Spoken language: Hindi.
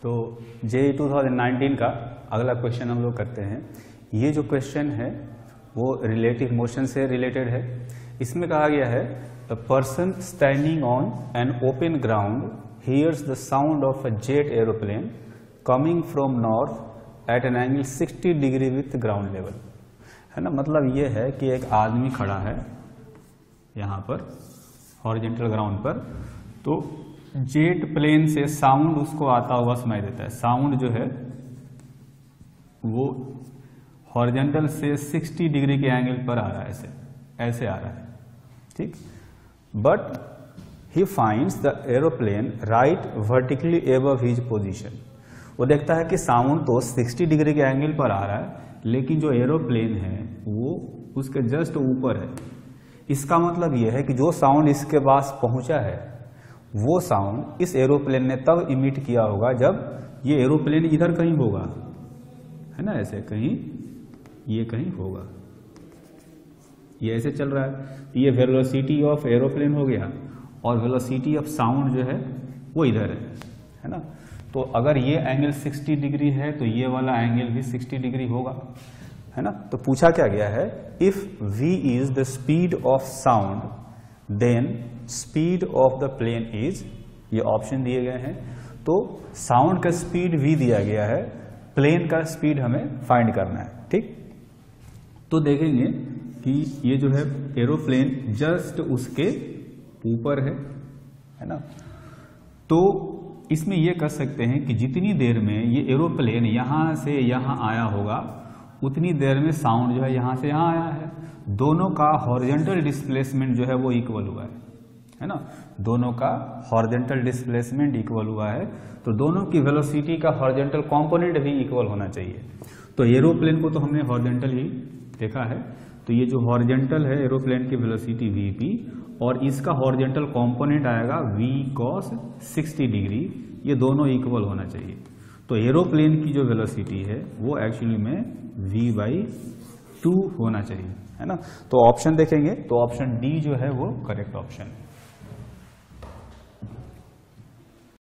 तो JEE 2019 का अगला क्वेश्चन हम लोग करते हैं। ये जो क्वेश्चन है वो रिलेटिव मोशन से रिलेटेड है। इसमें कहा गया है a person standing on an open ground hears the sound of a jet aeroplane coming from north at an angle 60 degree with ground level, है ना। मतलब ये है कि एक आदमी खड़ा है यहाँ पर हॉरिजॉन्टल ग्राउंड पर, तो जेट प्लेन से साउंड उसको आता हुआ सुनाई देता है। साउंड जो है वो हॉरिजॉन्टल से 60 डिग्री के एंगल पर आ रहा है, ऐसे आ रहा है, ठीक। But he finds the aeroplane right vertically above his position. वो देखता है कि साउंड तो 60 डिग्री के एंगल पर आ रहा है, लेकिन जो एरोप्लेन है वो उसके जस्ट ऊपर है। इसका मतलब यह है कि जो साउंड इसके पास पहुंचा है वो साउंड इस एरोप्लेन ने तब इमिट किया होगा जब ये एरोप्लेन इधर कहीं होगा, है ना, ऐसे कहीं, ये कहीं होगा, ये ऐसे चल रहा है। ये वेलोसिटी ऑफ एरोप्लेन हो गया और वेलोसिटी ऑफ साउंड जो है वो इधर है ना। तो अगर ये एंगल 60 डिग्री है तो ये वाला एंगल भी 60 डिग्री होगा, है ना। तो पूछा क्या गया है, if v is the speed of sound then speed of the plane is, ये ऑप्शन दिए गए हैं। तो साउंड का स्पीड v दिया गया है, प्लेन का स्पीड हमें फाइंड करना है, ठीक। तो देखेंगे कि ये जो है एरोप्लेन जस्ट उसके ऊपर है ना। तो इसमें ये कर सकते हैं कि जितनी देर में ये एरोप्लेन यहां से यहां आया होगा उतनी देर में साउंड जो है यहां से यहां आया है। दोनों का हॉरिजॉन्टल डिस्प्लेसमेंट जो है वो इक्वल हुआ है ना। दोनों का हॉरिजॉन्टल डिस्प्लेसमेंट इक्वल हुआ है, तो दोनों की वेलोसिटी का हॉरिजॉन्टल कंपोनेंट भी इक्वल होना चाहिए। तो एरोप्लेन को तो हमने हॉरिजॉन्टल ही देखा है, तो ये जो हॉरिजॉन्टल है एरोप्लेन की वेलोसिटी vp और इसका हॉरिजॉन्टल कंपोनेंट आएगा v cos 60 डिग्री, ये दोनों इक्वल होना चाहिए। तो एरोप्लेन की जो वेलोसिटी है वो एक्चुअली में v/2 होना चाहिए, है ना। तो ऑप्शन देखेंगे तो ऑप्शन डी जो है वो करेक्ट ऑप्शन है।